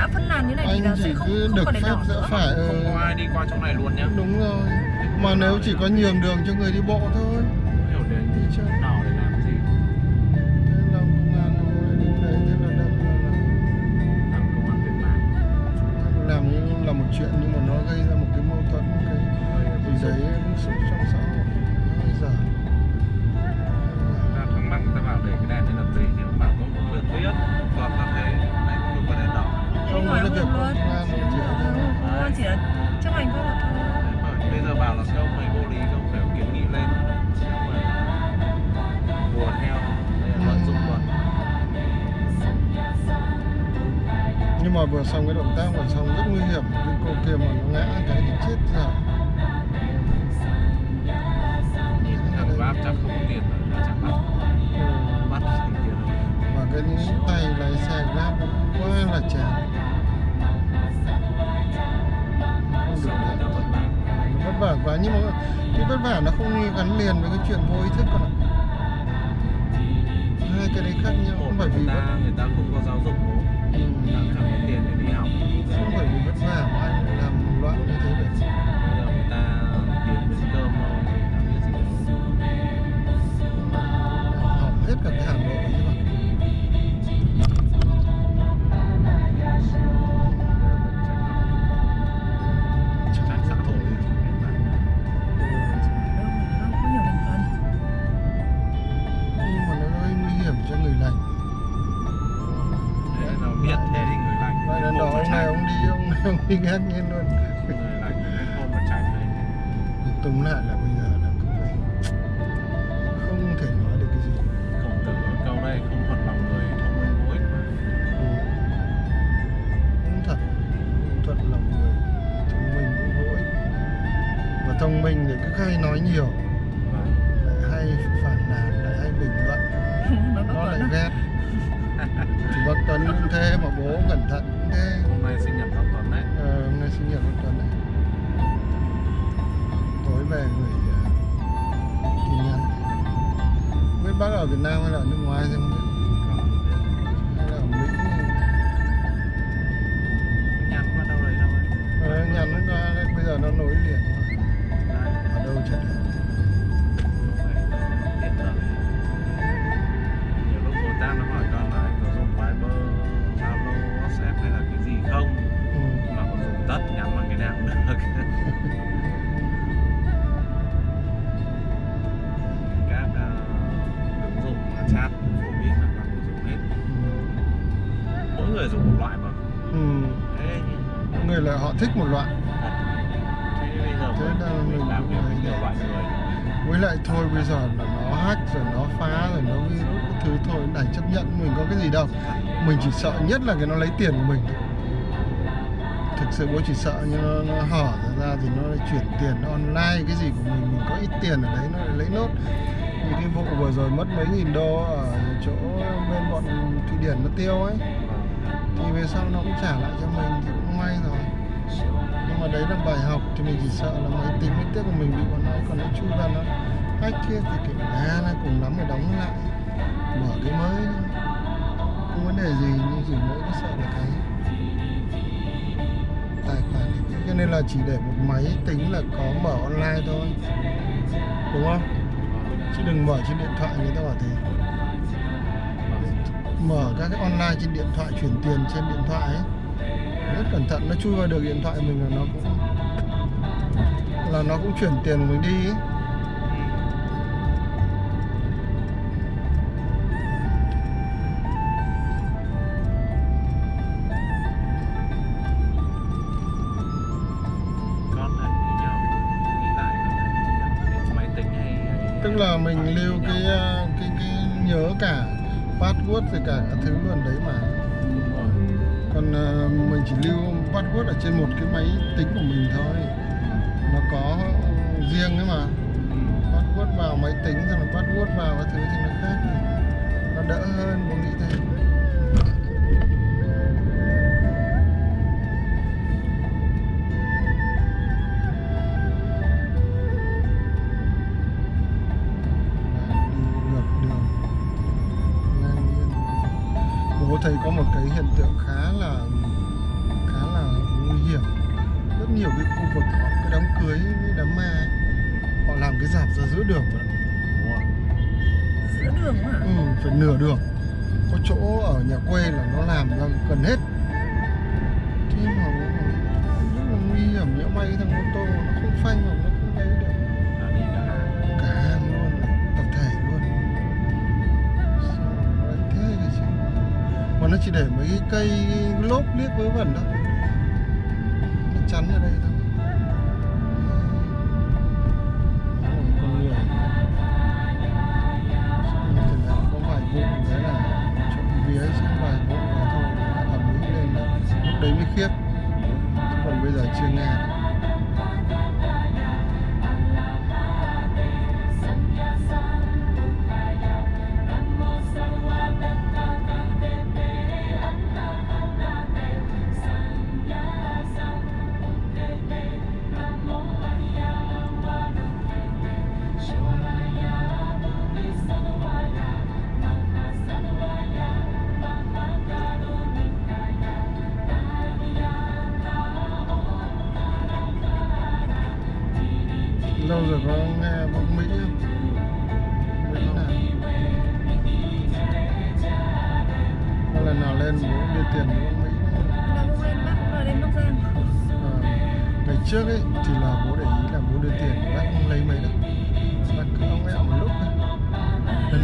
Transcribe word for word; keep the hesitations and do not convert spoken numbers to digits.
đã phân làn như này thì anh là chỉ sẽ không cứ không được còn đèn phép đỏ rẽ nữa. phải. Ừ. Không có ai đi qua chỗ này luôn nhá. Đúng rồi. Mà nếu chỉ có nhường đường cho người đi bộ thôi. Hiểu đến Đi chơi đỏ để làm gì? thế là công an nó lại đứng đấy, thế là đâm ra là Làm công an Việt Nam. làm như là một chuyện nhưng mà nó gây ra một cái mâu thuẫn, cái gì đấy bức xúc trong xã hội. Bây giờ Ta thắc mắc ta bảo để cái đèn này làm gì thì ông bảo có một lượng biết hoặc là thế này không được có đèn đỏ. không hỏi có việc ông công luôn. an nó chỉ là Công an chỉ là chấp hành pháp luật thôi. Đấy, mà bây giờ bảo là cái ông này vô lý không phải kiến nghị lên xong rồi buồn theo đây là nội dung luật. nhưng mà vừa xong cái động tác vừa xong rất nguy hiểm, cái cô kia mà nó ngã cái thì chết rồi. Nhìn thằng Grab chắc không có tiền rồi là chắc bắt bắt thằng kia rồi. Và cái những tay lái xe Grab nó quá là chán, không được Sống đấy. nó vất vả. Nó vất vả quá nhưng mà cái vất vả nó không gắn liền với cái chuyện vô ý thức con ạ. Hai cái đấy khác nhau, Một không phải là vì người vất ta người ta không có giáo dục bố, ừ. người ta chẳng có tiền để đi học. không phải vì vất vả mà anh lại làm loạn như thế được. Bây giờ người ta kiếm miếng cơm thôi, chẳng biết gì đâu. Hỏng hết cả cái Hà Nội ấy mà. Trách xã hội. Đâu nó có nhiều thành phần. Nhưng mà nó hơi nguy hiểm cho người lành. Thế nó biết thế thì người lành Vậy là cái đó hôm mà ông này tránh. ông đi ông này ông đi ngang nhiên luôn. Người lành cái hôm mà tránh đấy. Tóm lại là bây giờ là cứ phải không thể nói được cái gì. Khổng tử có câu đây, không thuận lòng người thông minh vô ích mà. Ừ. Cũng thật, không thuận lòng người, thông minh cũng vô ích. Và thông minh thì cứ hay nói nhiều, Vâng. lại hay phản nàn, lại hay bình luận, Nó nó có lại tuần ghét. Thì bác Tuấn cũng thế, mà bố cẩn thận cũng thế. Hôm nay sinh nhật bác Tuấn đấy. Ờ, hôm nay sinh nhật bác Tuấn đấy. Tối về gửi uh, tin nhắn. Không biết bác ở Việt Nam hay là ở nước ngoài thì không biết. Hay là ở Mỹ. Nhắn qua đâu đấy đâu ấy. Ờ, nhắn nó ra đấy, bây giờ nó nối liền. Đấy, Ở đâu chả được. tiện lợi. Nhiều lúc đối tác nó hỏi con là anh có dùng Viber, Zalo, WhatsApp hay là cái gì không? Ừ. Mà có dùng tất nhắn bằng cái nào cũng được. Các uh, ứng dụng chat phổ biến là toàn người dùng hết. Mỗi người dùng một loại mà. Ừ. Thế Mọi người là họ thích một loại. thế bây giờ Thế mình, là mình mình làm cũng việc với thấy nhiều thế. loại người. Với lại thôi bây giờ là nó hack rồi nó phá rồi nó virus cái thứ thôi đành chấp nhận, mình có cái gì đâu. Mình chỉ sợ nhất là cái nó lấy tiền của mình. Thực sự bố chỉ sợ như nó, nó hở ra thì nó lại chuyển tiền nó online cái gì của mình, mình có ít tiền ở đấy nó lại lấy nốt. Như cái vụ vừa rồi mất mấy nghìn đô ở chỗ bên bọn Thụy Điển nó tiêu ấy, thì về sau nó cũng trả lại cho mình thì cũng may rồi. Nhưng mà đấy là bài học, thì mình chỉ sợ là máy tính máy tiếc của mình bị bọn nó còn nó chui vào nó hack kia thì kiểu à là cùng lắm phải đóng lại mở cái mới thôi. Không vấn đề gì, nhưng chỉ mỗi cái sợ là cái tài khoản này. Cho nên là chỉ để một máy tính là có mở online thôi, đúng không? Chứ đừng mở trên điện thoại, người ta bảo thế. Mở các cái online trên điện thoại, chuyển tiền trên điện thoại ấy, rất cẩn thận, nó chui vào được điện thoại mình là nó cũng là nó cũng chuyển tiền của mình đi ấy. Con này như nhau, nghĩ lại con này máy tính hay, hay Tức là mình lưu cái cái cái nhớ cả password rồi cả các thứ luôn đấy mà. đúng rồi. Còn uh, mình chỉ lưu password ở trên một cái máy tính của mình thôi. Nó có riêng ấy mà. Ừ. Password vào máy tính rồi là password vào các thứ thì nó khác. Nó đỡ hơn, mình nghĩ thế. Bố thấy có một cái hiện tượng khá là đường rồi. Đúng rồi. Giữa đường hả? Ừ, phải nửa đường. Có chỗ ở nhà quê là nó làm ra gần hết. Thế mà rất là nguy hiểm, nhỡ may thằng ô tô nó không phanh hoặc nó không lấy được. Là đi cả hàng. Cả hàng luôn, tập thể luôn. Sao nó lại thế này chứ? Mà nó chỉ để mấy cái cây lốp liếc với vẩn thôi. Nó chắn ở đây thôi. Đó là con người. Thật ra có vài vụ đấy là trộm vía chứ vài vụ là thôi ẩm ý lên là lúc đấy mới khiếp. Chứ còn bây giờ chưa nghe được. Lâu rồi có nghe bóng Mỹ không? Mỹ nào? Có lần nào lên bố đưa tiền với bóng Mỹ nữa? Là không lên Bắc, là lên Bắc Giang. À, ngày trước ấy thì là bố để ý là bố đưa tiền, bác không lấy mấy đâu. Bác cứ ong ẹo một lúc thôi.